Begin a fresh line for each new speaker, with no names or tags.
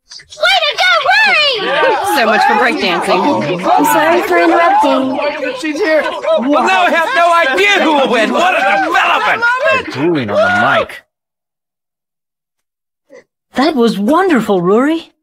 Way to go, Rory!
So much for breakdancing.
I'm sorry for interrupting.
She's here.
Well, now I have no idea who will win. What a development!
They're drooling on the mic.
That was wonderful, Rory.